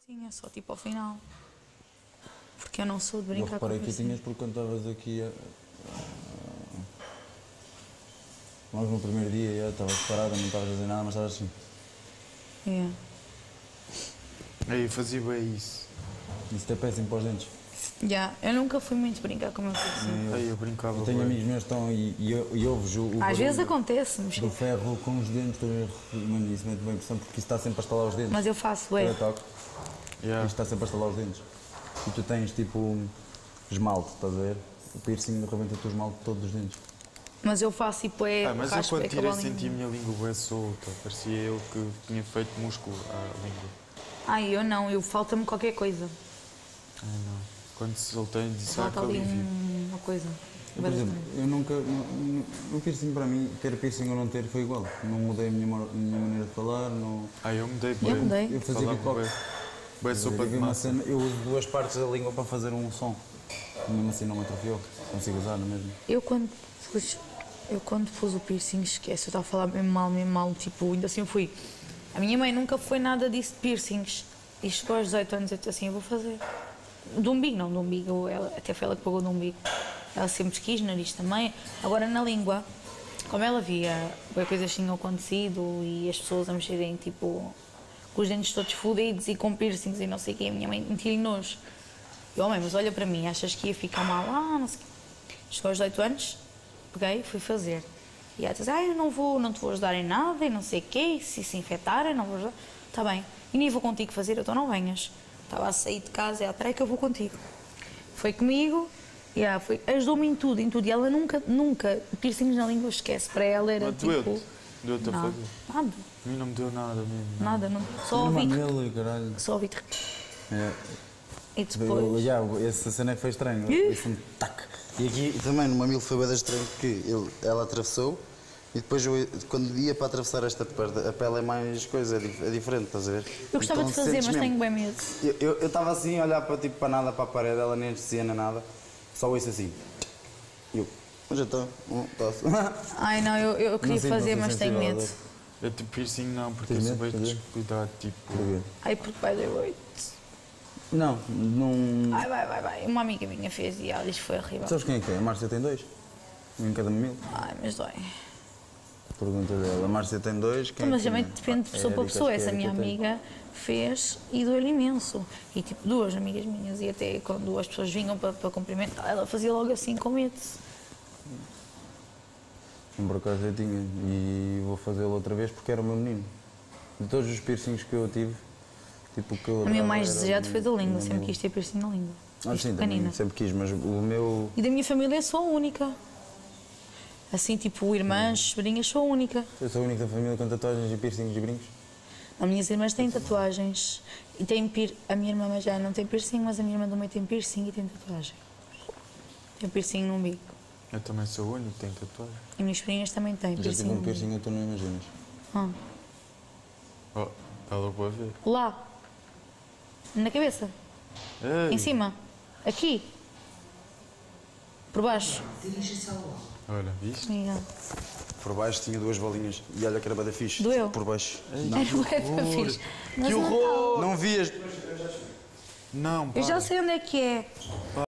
Sim, é só tipo ao final. Porque eu não sou de Eu brincar com reparei que piercing. tinhas porque quando estavas aqui logo no primeiro dia, estavas parada, não estavas a fazer nada, mas estavas assim. É. Aí fazia bem isso. Isso é péssimo para os dentes. Já, eu nunca fui muito brincar com o meu piercing. Aí eu brincava Eu tenho bué. amigos meus que estão e ouves o Às vezes barulho acontece, mas, do ferro com os dentes, mano, isso mete bem impressão porque isso está sempre a estalar os dentes. mas eu faço, Cada é. toque, Yeah. isto está sempre a estalar os dentes. E tu tens tipo esmalte, estás a ver? O piercing rebenta-te o esmalte de todos os dentes. Mas eu faço tipo é. Mas eu raspo, quando é tirei cavalinho. senti a minha língua bem solta. Parecia eu que tinha feito músculo à língua. Ai, eu não, falta-me qualquer coisa. Ai não. Quando soltei disse que Falta ali alívio. uma coisa. Eu, por exemplo, eu nunca. O piercing para mim, ter piercing ou não ter, foi igual. Não mudei a minha maneira de falar, não. Eu mudei Eu mudei. Eu fazia Falava beatbox. bem sopa de Eu, uma massa. cena, eu uso duas partes da língua para fazer um som. Mesmo assim não me atrofiou. Consigo usar, não é mesmo? Eu quando pus o piercing, esquece, eu estava a falar mesmo mal, tipo, ainda assim eu fui. A minha mãe nunca foi nada disso de piercings. E chegou aos 18 anos eu disse assim, eu vou fazer. Do umbigo, não, do umbigo, até foi ela que pagou do umbigo. Ela sempre quis, nariz também. Agora na língua, como ela via coisas tinham acontecido e as pessoas a mexerem, tipo, com os dentes todos fodidos e com piercings e não sei o quê, a minha mãe metia-lhe nojo. Eu, mãe, mas olha para mim, achas que ia ficar mal? Não sei o quê. Chegou aos 18 anos, peguei, fui fazer. E ela disse, eu não te vou ajudar em nada e não sei o quê, se infectarem, não vou ajudar. Está bem, e nem vou contigo fazer, então não venhas. Estava a sair de casa, ela, espera aí que eu vou contigo. Foi comigo, ajudou-me em tudo, e ela nunca, piercings na língua, esquece, para ela era Mas tipo... doeu-te a nada, fazer? nada, A mim não me deu nada mesmo. nada, não, só ouvi, Mamilo, caralho. só ouvi. É. E depois... Essa cena é que foi estranha. Esse tac. E aqui também no mamilo foi bem estranho porque ela atravessou e depois quando ia para atravessar esta parte, a pele é mais coisa, é diferente, estás a ver? Eu gostava Então, de fazer, sentes mas mesmo. tenho bem medo. Eu estava assim a olhar para, tipo, para nada, para a parede, ela nem anestesia nem nada, só isso assim. Mas já estou, posso. Ai não, eu queria fazer, mas tenho medo. Eu tipo piercing não, porque Tens eu sou medo bem de fazer? descuidado, tipo... Porquê? Ai, porque vai doer muito. Não. Ai, vai. Uma amiga minha fez e ela disse que foi horrível. Sabes quem é que é? A Márcia tem dois. Um em cada mamilo. Ai, mas dói. Pergunta dela. A Márcia tem dois. Quem Mas é que também tem? depende de pessoa para pessoa. Essa minha amiga fez e doeu-lhe imenso. E tipo, duas amigas minhas, e até quando as pessoas vinham para cumprimentar, ela fazia logo assim com medo. Por acaso eu tinha e vou fazê-lo outra vez porque era o meu menino. De todos os piercings que eu tive, tipo o que eu A minha adorava mais era desejado foi da língua, meu sempre menino. quis ter piercing na língua. Desde Sim, pequenina. também sempre quis, mas o meu... E da minha família sou a única. Assim, tipo, irmãs, sobrinhas, sou a única. Eu sou a única da família com tatuagens e piercings e brincos. As minhas irmãs têm tatuagens. E tem a minha irmã mais já não tem piercing, mas a minha irmã do meio tem piercing e tem tatuagem. Tem piercing no umbigo. Eu também sou o único que tem tatuagem. E minhas sobrinhas também têm Já piercing tive no um umbigo. piercing e tu não imaginas. Oh, está logo a ver. Lá. Na cabeça. Ei. Em cima. Aqui. Por baixo. Olha, viste? Miguel. Por baixo tinha duas bolinhas e olha que era bada fixe. Doeu? Por baixo. Era bué fixe. Mas Que não horror! tá. Não vias? Não, Eu já para. sei onde é que é.